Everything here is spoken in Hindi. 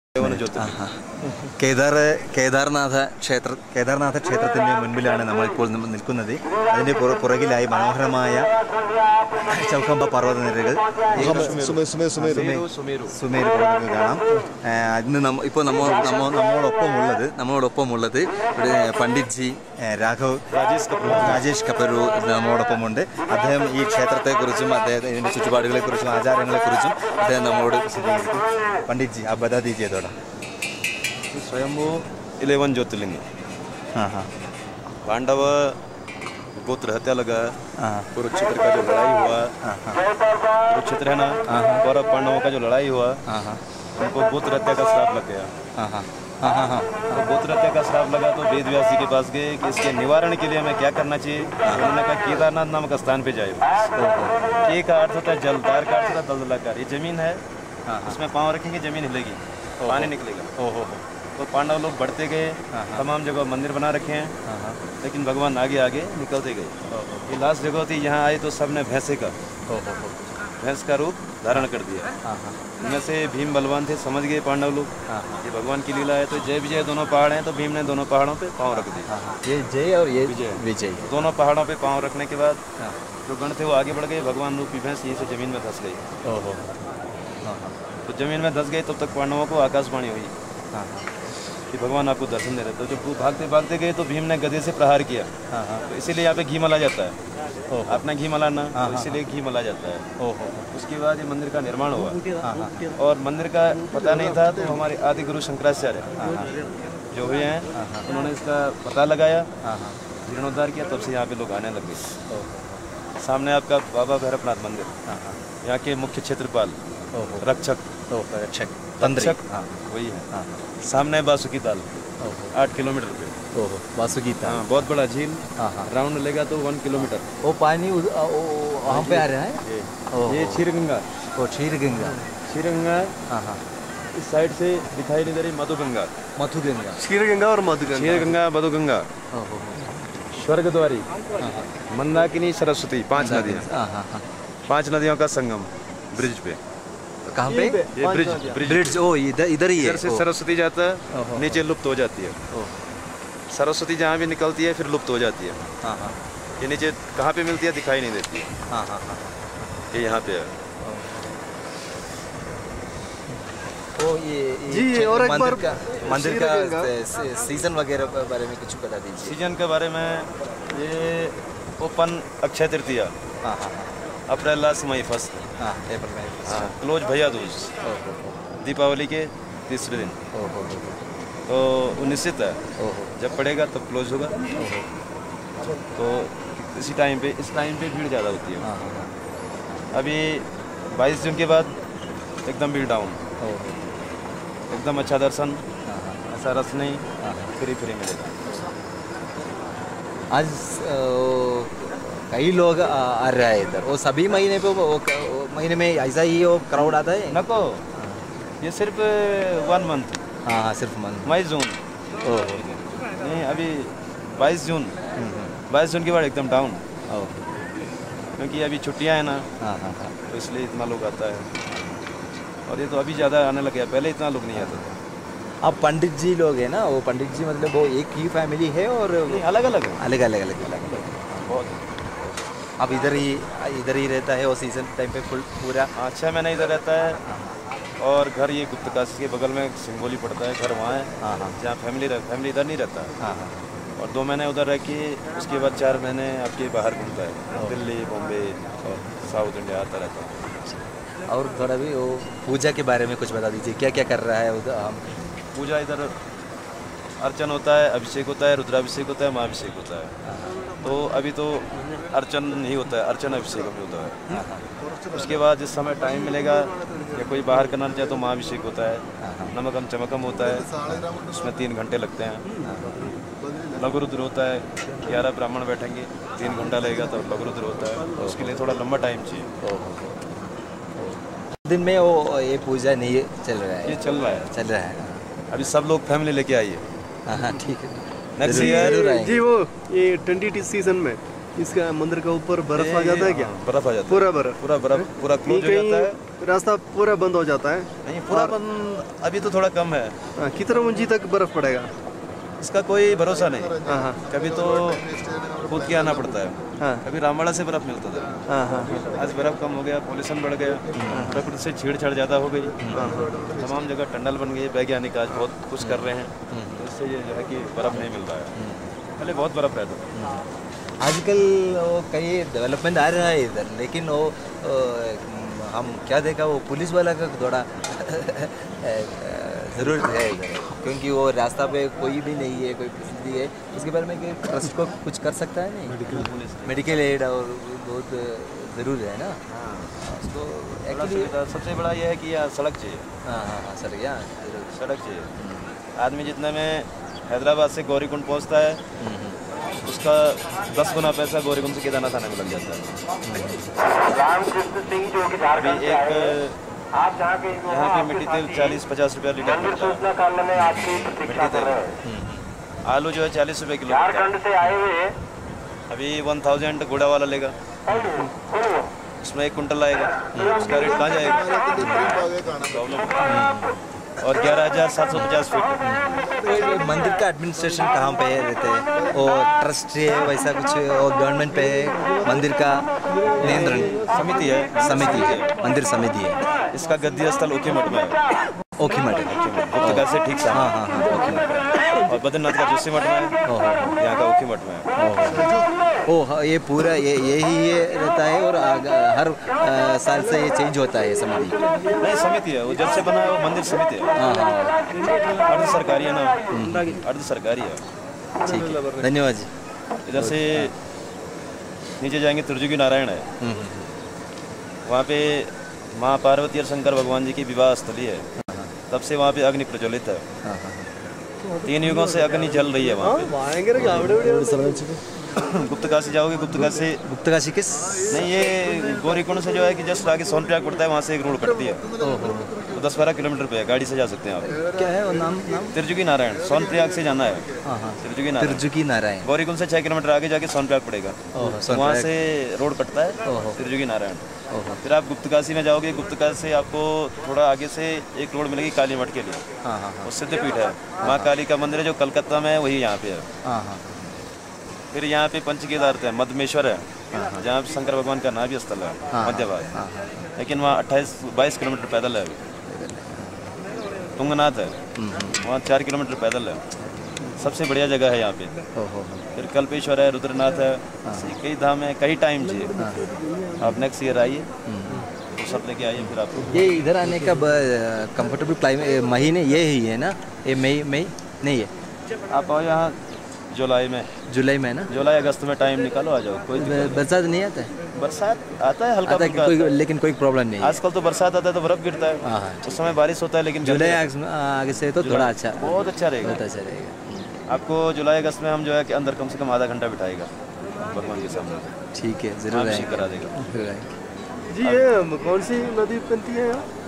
കേദാർനാഥ ക്ഷേത്രത്തിൻ്റെ മുൻപിലാണ് നമ്മളിപ്പോൾ നിൽക്കുന്നത്. അതിൻ്റെ പുറകിലായി മനോഹരമായ ചൗക്കമ്പ പർവ്വതനിരകൾ, സുമേരു പർവ്വതങ്ങൾ കാണാം. ഇന്ന് ഇപ്പോൾ നമ്മളോടൊപ്പമുള്ളത് പണ്ഡിറ്റ്ജി രാജേഷ് കപൂർ നമ്മോടൊപ്പമുണ്ട്. അദ്ദേഹം ഈ ക്ഷേത്രത്തെക്കുറിച്ചും ഇതിൻ്റെ ചുറ്റുപാടുകളെക്കുറിച്ചും ആചാരങ്ങളെക്കുറിച്ചും അദ്ദേഹം നമ്മളോട് വിശദീകരിക്കും. पंडित जी आप बता दीजिए थोड़ा. स्वयंभू 11 ज्योतिर्लिंग. हाँ. पांडव गोत्र हत्या लगा, कुरुक्षेत्र का जो लड़ाई हुआ, कुरुक्षेत्र है ना, कौरव पांडवों का जो लड़ाई हुआ, उनको गोत्र हत्या का श्राप लग गया. तो गोत्र हत्या का श्राप लगा तो वेद व्यास जी के पास गए कि इसके निवारण के लिए हमें क्या करना चाहिए. उन्होंने कहा केदारनाथ नामक स्थान पे जाए. के का अर्थ होता है जल, दार का अर्थ होता है दलदलाकार. ये जमीन है, उसमें पाँव रखेंगे जमीन हिलेगी, पानी निकलेगा. तो पांडव लोग बढ़ते गए, तमाम जगह मंदिर बना रखे हैं, लेकिन भगवान आगे आगे निकलते गए. ये लास्ट जगह थी, यहाँ आए तो सबने भैंस का रूप धारण कर दिया. इनमें से भीम बलवान थे, समझ गए पांडव लोग ये भगवान की लीला है. तो जय विजय दोनों पहाड़ हैं, तो भीम ने दोनों पहाड़ों पे पाँव रख दिए. ये जय और ये विजय. दोनों पहाड़ों पे पाँव रखने के बाद जो गण थे वो आगे बढ़ गए. भगवान रूपी भैंस यहीं से जमीन में धंस गई. तो जमीन में धंस गई तब तक पांडवों को आकाशवाणी हुई कि भगवान आपको दर्शन दे रहे. तो जब भागते भागते गए तो भीम ने गदे से प्रहार किया. तो इसीलिए यहाँ पे घी मला जाता है. अपना घी मलाना, तो इसीलिए घी मला जाता है. उसके बाद ये मंदिर का निर्माण हुआ. और मंदिर का पता नहीं था, तो हमारे आदि गुरु शंकराचार्य जो हुए हैं उन्होंने इसका पता लगाया, जीर्णोद्धार किया. तब से यहाँ पे लोग आने लग गए. सामने आपका बाबा भैरवनाथ मंदिर, यहाँ के मुख्य क्षेत्रपाल, रक्षक वही है. सामने बासुकी ताल 8 किलोमीटर पे. बासुकी ताल बहुत बड़ा झील, राउंड लेगा तो 1 किलोमीटर. वो पानी वहाँ पे आ रहा है. ये क्षीरगंगा. इस साइड से दिखाई नहीं दे रही मधुगंगा. क्षीरगंगा और मधुगंगा. स्वर्गद्वारी, मंदाकिनी, सरस्वती, 5 नदियाँ. 5 नदियों का संगम ब्रिज पे. कहाँ पे? ये ब्रिज. ओ इधर ही है. इधर से सरस्वती जाता है, नीचे लुप्त हो जाती है. सरस्वती जहाँ भी निकलती है फिर लुप्त हो जाती है. ये नीचे कहाँ पे मिलती है दिखाई नहीं देती है. ये यहाँ पे है. ये और एक बार मंदिर का सीजन वगैरह के बारे में कुछ बता दीजिए. सीजन के बारे में ये open Akshaya Tritiya, April last May first, close Bhaiya Dooj, Deepawali के तीसरे दिन. तो वो निश्चित है, जब पड़ेगा तब क्लोज होगा. तो इस टाइम पे भीड़ ज़्यादा होती है. अभी 22 जून के बाद एकदम भीड़ डाउन, एकदम अच्छा दर्शन, ऐसा रस नहीं, फ्री मिलेगा. आज कई लोग आ रहे हैं इधर. वो सभी महीने पे महीने में ऐसा ही वो क्राउड आता है. नको, ये सिर्फ 1 मंथ. सिर्फ मंथ. मई जून. नहीं, अभी 22 जून के बाद एकदम डाउन, क्योंकि अभी छुट्टियां हैं ना. तो इसलिए इतना लोग आता है. और ये तो अभी ज़्यादा आने लग गया, पहले इतना लोग नहीं आता था. अब पंडित जी लोग हैं ना, वो पंडित जी मतलब वो एक ही फैमिली है और अलग अलग बहुत. अब इधर ही रहता है वो सीजन टाइम पे पूरा 6 महीने इधर रहता है. और घर ये गुप्तकाशी के बगल में सिंगोली पड़ता है, घर वहाँ है जहाँ फैमिली इधर नहीं रहता है. और 2 महीने उधर रह के उसके बाद 4 महीने आपके बाहर घूमता है, दिल्ली, बॉम्बे और साउथ इंडिया आता रहता है. और थोड़ा भी वो पूजा के बारे में कुछ बता दीजिए, क्या क्या कर रहा है उधर. पूजा इधर अर्चन होता है, अभिषेक होता है, रुद्राभिषेक होता है, महाभिषेक होता है. तो अभी तो अर्चन नहीं होता है, अर्चन अभिषेक अभी होता है. उसके बाद जिस समय टाइम मिलेगा या कोई बाहर करना चाहे तो महाभिषेक होता है, नमकम चमकम होता है, उसमें 3 घंटे लगते हैं. लघु रुद्र होता है, 11 ब्राह्मण बैठेंगे, 3 घंटा लगेगा तो लघु रुद्र होता है. उसके लिए थोड़ा लंबा टाइम चाहिए. दिन में वो ये पूजा नहीं चल रहा है. ये चल रहा है. अभी सब लोग फैमिली लेके आइए. ठीक है. नेक्स्ट ईयर जी वो ये 20 सीजन में इसका मंदिर का ऊपर बर्फ आ जाता है क्या? बर्फ आ जाता है, पूरा बर्फ, पूरा बर्फ पूरा क्लोज हो जाता है। रास्ता पूरा बंद हो जाता है? नहीं, पूरा बंद अभी तो थोड़ा कम है। कितना ऊंची तक बर्फ पड़ेगा? इसका कोई भरोसा नहीं। हाँ कभी तो कूद के आना पड़ता है, हाँ कभी रामवाड़ा से बर्फ मिलता था। हाँ हाँ आज बर्फ कम हो गया, पॉल्यूशन बढ़ गया, प्रकृति से छेड़छाड़ ज़्यादा हो गई, तमाम जगह टनल बन गई। वैज्ञानिक आज बहुत कुछ कर रहे हैं, तो इससे ये जो है कि बर्फ नहीं मिल रहा है। पहले बहुत बर्फ रहता था। आजकल वो कई डेवलपमेंट आ रहा है इधर, लेकिन वो हम क्या देखा, वो पुलिस वाला का थोड़ा ज़रूरत है इधर, क्योंकि वो रास्ता पे कोई भी नहीं है, कोई फैसिलिटी है उसके बारे में कि ट्रस्ट को कुछ कर सकता है नहीं। मेडिकल एड और बहुत ज़रूरी है ना उसको एक्चुअली। सबसे बड़ा ये है कि यहाँ सड़क चाहिए। हाँ हाँ हाँ सर, यहाँ सड़क चाहिए। आदमी जितने में हैदराबाद से गौरीकुंड पहुँचता है, उसका 10 गुना पैसा गौरीकुंड से केदारनाथ आने में लग जाता है। अभी एक यहाँ पे मिट्टी तेल 40-50 रुपया लीटर मिलता है। मिट्टी तेल, आलू जो है 40 रुपये किलो मिलता है। अभी 1000 घोड़ा वाला लेगा, उसमें 1 कुंटल आएगा, उसका रेट कहाँ जाएगा? प्रॉब्लम। और 11,750 फीट। मंदिर का एडमिनिस्ट्रेशन कहाँ पे रहते हैं? वो ट्रस्ट है वैसा कुछ, और गवर्नमेंट पे है? मंदिर का नियंत्रण समिति है। समिति है, मंदिर समिति है। इसका गद्दी स्थल ओखीमठ में है। ओखीमठ है, गुप्तका से ठीक सा। हाँ हाँ हाँ ओखीमठ है। और बद्रीनाथ का जोशीमठ में है, यहाँ का ओखीमठ में है। ओह ये पूरा यही ये रहता है, और हर साल से ये चेंज होता है समिति? नहीं, समिति है, वो जब से बना है वो मंदिर समिति है। हाँ हाँ अर्ध सरकारी है ना, अर्ध सरकारी है। ठीक है, धन्यवाद जी। इधर से नीचे जाएंगे त्रिजुगी नारायण है, वहाँ पे माँ पार्वती और शंकर भगवान जी की विवाह स्थली है। तब से वहाँ पे अग्नि प्रज्वलित है। 3 युगों से अग्नि जल रही है वहाँ पे। गुप्तकाशी जाओगे, गुप्तकाशी किस? नहीं, ये गौरीकुंड से जो है कि जस्ट आगे सोनप्रयाग पड़ता है, वहाँ से एक रोड कटती है, तो 10-12 किलोमीटर पे है, गाड़ी से जा सकते हैं आप। क्या है वो नाम? त्रिजुगी नारायण, सोनप्रयाग से जाना है। त्रिजुगी नारायण। गौरीकुंड से 6 किलोमीटर आगे जाके सोनप्रयाग पड़ेगा, वहाँ से रोड कटता है त्रिजुगी नारायण। फिर आप गुप्तकाशी में जाओगे, गुप्तकाशी से आपको थोड़ा आगे से एक रोड मिलेगी काली मठ के लिए, वो सिद्धपीठ है, माँ काली का मंदिर है जो कलकत्ता में है, वही यहाँ पे है। फिर यहाँ पे पंचकेदार है, मधमेश्वर है, जहाँ पे शंकर भगवान का नाभि स्थल है, मध्य भाग। लेकिन वहाँ 28-22 किलोमीटर पैदल है। तुंगनाथ है, वहाँ 4 किलोमीटर पैदल है, सबसे बढ़िया जगह है यहाँ पे। फिर कल्पेश्वर है, रुद्रनाथ है, कई धाम है, कई टाइम चाहिए। आप नेक्स्ट ईयर आइए, तो सब लेके आइए। फिर आपको ये इधर आने का कंफर्टेबल क्लाइमेट महीने ये ही है ना? ये मई नहीं है? आप आओ यहाँ जुलाई में ना, जुलाई अगस्त में टाइम निकालो, आ जाओ। कोई बरसात नहीं आता है? बरसात आता है हल्का फुल्का, लेकिन कोई प्रॉब्लम नहीं है। आजकल तो बरसात आता है तो बर्फ गिरता है, उस समय बारिश होता है, लेकिन जुलाई आगे से तो थोड़ा अच्छा, बहुत अच्छा रहेगा। बहुत अच्छा रहेगा। आपको जुलाई अगस्त में हम जो है कि अंदर कम से कम आधा घंटा बिठाएगा भगवान के सामने। ठीक है, जरूर करा देगा जी। ये कौन सी नदी बनती है यहाँ?